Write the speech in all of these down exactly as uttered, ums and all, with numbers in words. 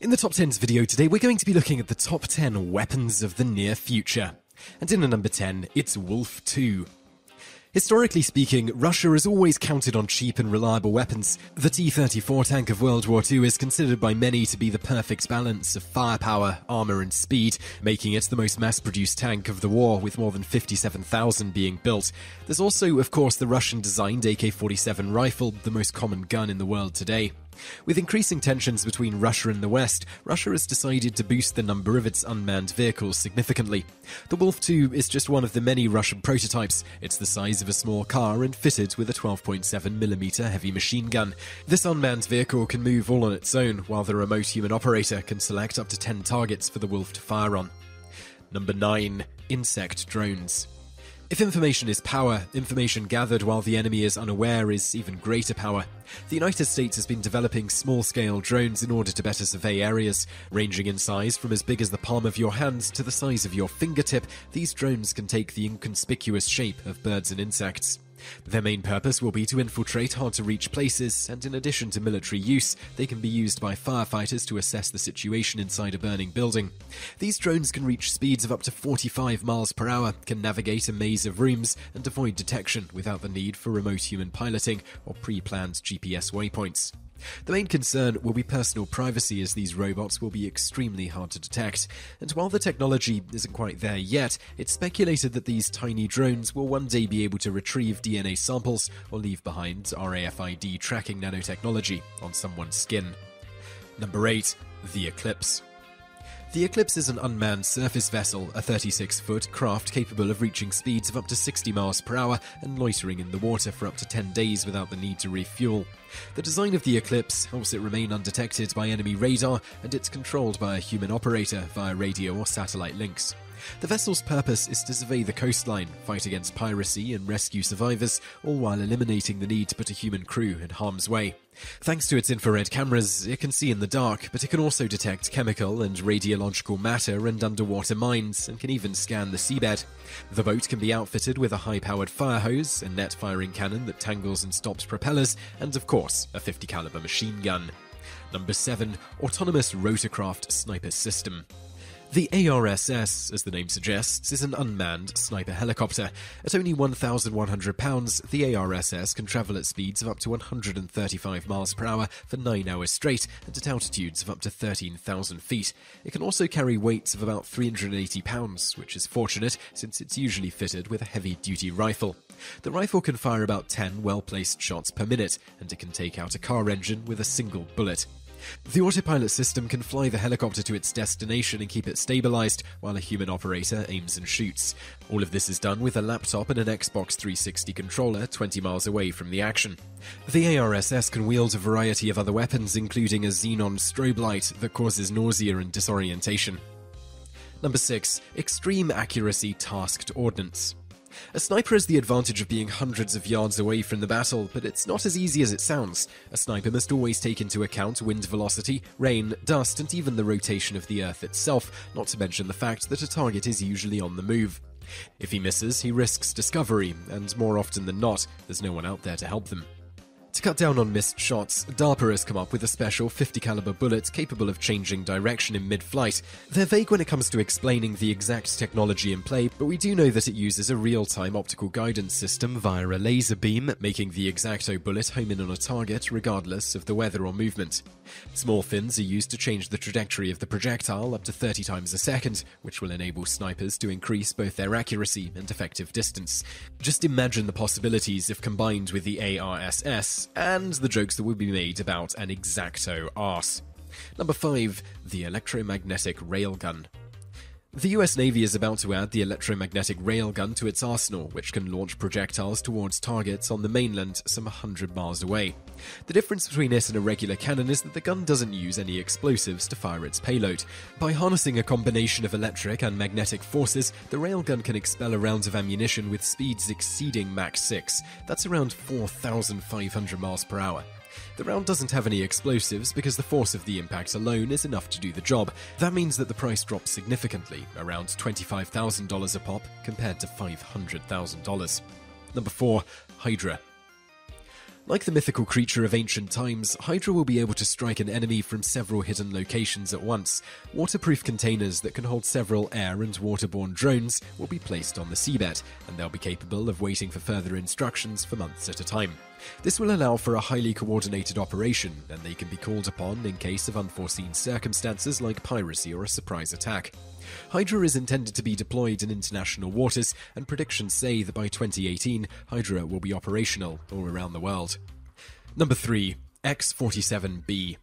In the Top Tens video today, we're going to be looking at the top ten weapons of the near future. And in at number ten, it's Wolf two. Historically speaking, Russia has always counted on cheap and reliable weapons. The T thirty-four tank of World War Two is considered by many to be the perfect balance of firepower, armor and speed, making it the most mass-produced tank of the war, with more than fifty-seven thousand being built. There's also, of course, the Russian-designed A K forty-seven rifle, the most common gun in the world today. With increasing tensions between Russia and the West, Russia has decided to boost the number of its unmanned vehicles significantly. The Wolf two is just one of the many Russian prototypes. It's the size of a small car and fitted with a twelve point seven millimeter heavy machine gun. This unmanned vehicle can move all on its own, while the remote human operator can select up to ten targets for the Wolf to fire on. Number nine. Insect drones. If information is power, information gathered while the enemy is unaware is even greater power. The United States has been developing small-scale drones in order to better survey areas. Ranging in size from as big as the palm of your hand to the size of your fingertip, these drones can take the inconspicuous shape of birds and insects. Their main purpose will be to infiltrate hard-to-reach places, and in addition to military use, they can be used by firefighters to assess the situation inside a burning building. These drones can reach speeds of up to forty-five miles per hour, can navigate a maze of rooms, and avoid detection without the need for remote human piloting or pre-planned G P S waypoints. The main concern will be personal privacy, as these robots will be extremely hard to detect, and while the technology isn't quite there yet, it's speculated that these tiny drones will one day be able to retrieve D N A samples or leave behind R A F I D tracking nanotechnology on someone's skin. Number eight. The Eclipse. The Eclipse is an unmanned surface vessel, a thirty-six foot craft capable of reaching speeds of up to sixty miles per hour and loitering in the water for up to ten days without the need to refuel. The design of the Eclipse helps it remain undetected by enemy radar, and it's controlled by a human operator via radio or satellite links. The vessel's purpose is to survey the coastline, fight against piracy and rescue survivors, all while eliminating the need to put a human crew in harm's way. Thanks to its infrared cameras, it can see in the dark, but it can also detect chemical and radiological matter and underwater mines, and can even scan the seabed. The boat can be outfitted with a high-powered fire hose, a net-firing cannon that tangles and stops propellers, and of course, a fifty caliber machine gun. Number seven. Autonomous Rotorcraft Sniper System. The A R S S, as the name suggests, is an unmanned sniper helicopter. At only one thousand one hundred pounds, the A R S S can travel at speeds of up to one hundred thirty-five miles per hour for nine hours straight, and at altitudes of up to thirteen thousand feet. It can also carry weights of about three hundred eighty pounds, which is fortunate since it's usually fitted with a heavy-duty rifle. The rifle can fire about ten well-placed shots per minute, and it can take out a car engine with a single bullet. The autopilot system can fly the helicopter to its destination and keep it stabilized, while a human operator aims and shoots. All of this is done with a laptop and an Xbox three sixty controller twenty miles away from the action. The A R S S can wield a variety of other weapons, including a xenon strobe light that causes nausea and disorientation. Number six. Extreme Accuracy Tasked Ordnance. A sniper has the advantage of being hundreds of yards away from the battle, but it's not as easy as it sounds. A sniper must always take into account wind velocity, rain, dust, and even the rotation of the Earth itself, not to mention the fact that a target is usually on the move. If he misses, he risks discovery, and more often than not, there's no one out there to help them. To cut down on missed shots, DARPA has come up with a special fifty caliber bullet capable of changing direction in mid-flight. They're vague when it comes to explaining the exact technology in play, but we do know that it uses a real-time optical guidance system via a laser beam, making the X-Acto bullet home in on a target regardless of the weather or movement. Small fins are used to change the trajectory of the projectile up to thirty times a second, which will enable snipers to increase both their accuracy and effective distance. Just imagine the possibilities if combined with the A R S S, and the jokes that would be made about an X-Acto arse. Number five. The Electromagnetic Railgun. The U S Navy is about to add the Electromagnetic Railgun to its arsenal, which can launch projectiles towards targets on the mainland some one hundred miles away. The difference between it and a regular cannon is that the gun doesn't use any explosives to fire its payload. By harnessing a combination of electric and magnetic forces, the railgun can expel a round of ammunition with speeds exceeding Mach six. That's around four thousand five hundred miles per hour. The round doesn't have any explosives because the force of the impact alone is enough to do the job. That means that the price drops significantly, around twenty-five thousand dollars a pop compared to five hundred thousand dollars. Number four. Hydra. Like the mythical creature of ancient times, Hydra will be able to strike an enemy from several hidden locations at once. Waterproof containers that can hold several air and waterborne drones will be placed on the seabed, and they'll be capable of waiting for further instructions for months at a time. This will allow for a highly coordinated operation, and they can be called upon in case of unforeseen circumstances like piracy or a surprise attack. Hydra is intended to be deployed in international waters, and predictions say that by twenty eighteen, Hydra will be operational all around the world. Number three. X forty-seven B.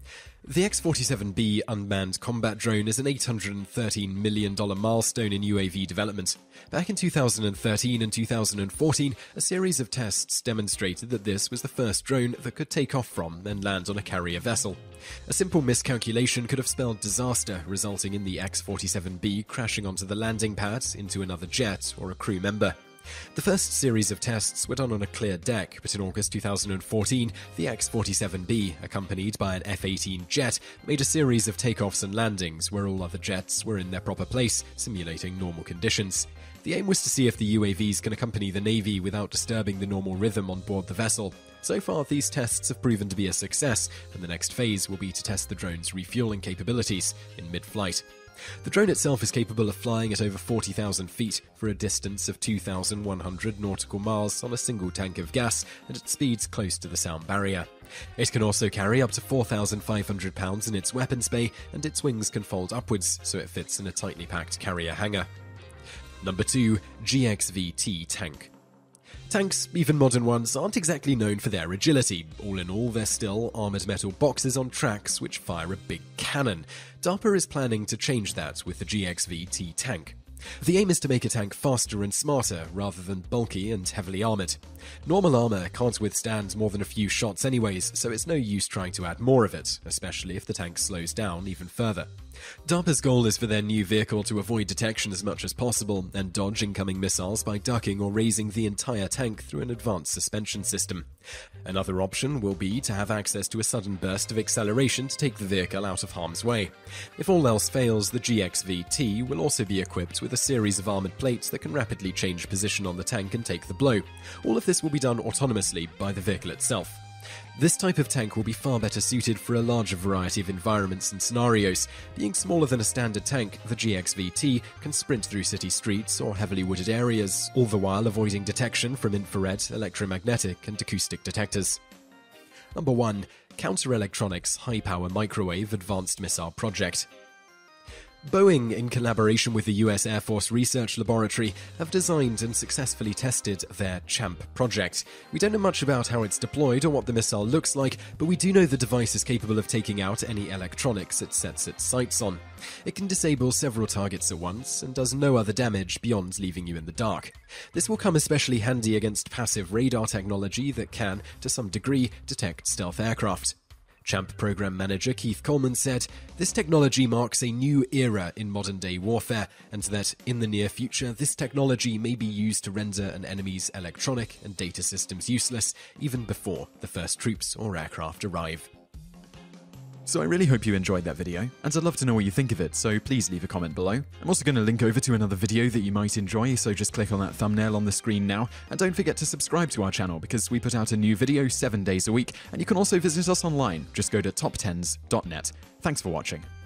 The X forty-seven B unmanned combat drone is an eight hundred thirteen million dollars milestone in U A V development. Back in two thousand thirteen and two thousand fourteen, a series of tests demonstrated that this was the first drone that could take off from and land on a carrier vessel. A simple miscalculation could have spelled disaster, resulting in the X forty-seven B crashing onto the landing pad, into another jet, or a crew member. The first series of tests were done on a clear deck, but in August two thousand fourteen, the X forty-seven B, accompanied by an F eighteen jet, made a series of takeoffs and landings where all other jets were in their proper place, simulating normal conditions. The aim was to see if the U A Vs can accompany the Navy without disturbing the normal rhythm on board the vessel. So far, these tests have proven to be a success, and the next phase will be to test the drone's refueling capabilities in mid-flight. The drone itself is capable of flying at over forty thousand feet for a distance of two thousand one hundred nautical miles on a single tank of gas and at speeds close to the sound barrier. It can also carry up to four thousand five hundred pounds in its weapons bay, and its wings can fold upwards so it fits in a tightly packed carrier hangar. Number two. G X V-T Tank. Tanks, even modern ones, aren't exactly known for their agility. All in all, they're still armoured metal boxes on tracks which fire a big cannon. DARPA is planning to change that with the G X V-T Tank. The aim is to make a tank faster and smarter, rather than bulky and heavily armoured. Normal armour can't withstand more than a few shots anyways, so it's no use trying to add more of it, especially if the tank slows down even further. DARPA's goal is for their new vehicle to avoid detection as much as possible and dodge incoming missiles by ducking or raising the entire tank through an advanced suspension system. Another option will be to have access to a sudden burst of acceleration to take the vehicle out of harm's way. If all else fails, the G X V-T will also be equipped with a series of armoured plates that can rapidly change position on the tank and take the blow. All of this will be done autonomously by the vehicle itself. This type of tank will be far better suited for a larger variety of environments and scenarios. Being smaller than a standard tank, the G X V-T can sprint through city streets or heavily wooded areas, all the while avoiding detection from infrared, electromagnetic, and acoustic detectors. Number one. Counter-Electronics High-Power Microwave Advanced Missile Project. Boeing, in collaboration with the U S Air Force Research Laboratory, have designed and successfully tested their CHAMP project. We don't know much about how it's deployed or what the missile looks like, but we do know the device is capable of taking out any electronics it sets its sights on. It can disable several targets at once and does no other damage beyond leaving you in the dark. This will come especially handy against passive radar technology that can, to some degree, detect stealth aircraft. CHAMP program manager Keith Coleman said, "This technology marks a new era in modern-day warfare, and that, in the near future, this technology may be used to render an enemy's electronic and data systems useless, even before the first troops or aircraft arrive." So I really hope you enjoyed that video, and I'd love to know what you think of it, so please leave a comment below. I'm also going to link over to another video that you might enjoy, so just click on that thumbnail on the screen now, and don't forget to subscribe to our channel because we put out a new video seven days a week, and you can also visit us online. Just go to top tenz dot net. Thanks for watching.